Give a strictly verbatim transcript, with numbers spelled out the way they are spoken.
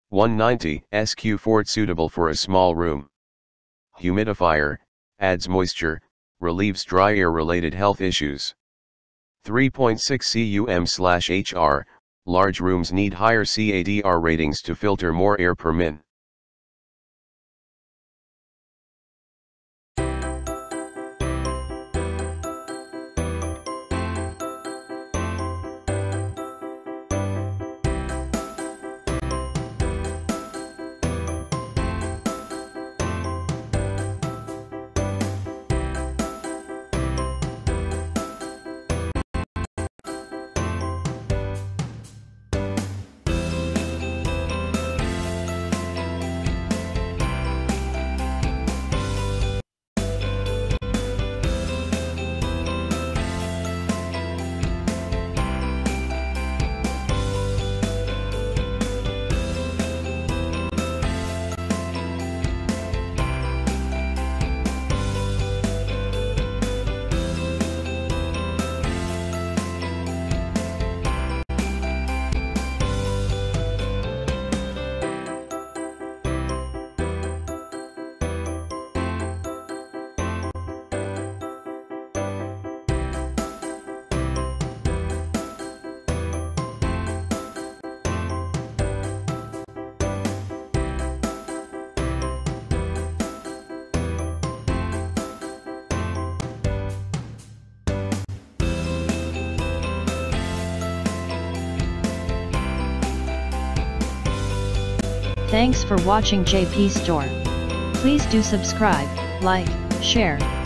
one ninety S Q Fort suitable for a small room. Humidifier, adds moisture, relieves dry air related health issues. three point six C U M slash H R, large rooms need higher C A D R ratings to filter more air per min. Thanks for watching J P Store. Please do subscribe, like, share,